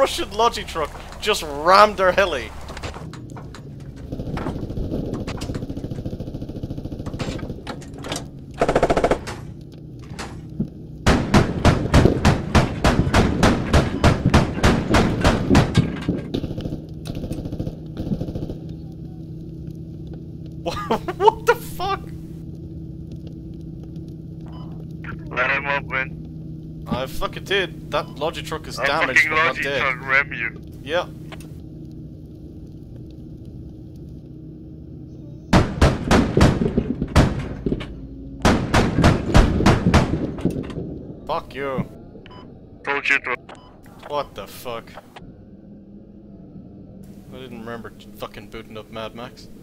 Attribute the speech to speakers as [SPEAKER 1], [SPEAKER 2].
[SPEAKER 1] Russian Logi truck just rammed their heli. What the fuck?
[SPEAKER 2] Let him up, man.
[SPEAKER 1] I fucking did. That Logi truck is
[SPEAKER 2] A
[SPEAKER 1] damaged,
[SPEAKER 2] fucking
[SPEAKER 1] but not
[SPEAKER 2] Logi
[SPEAKER 1] dead.
[SPEAKER 2] truck ram you.
[SPEAKER 1] Yeah. Fuck you.
[SPEAKER 2] Told you to.
[SPEAKER 1] What the fuck? I didn't remember fucking booting up Mad Max.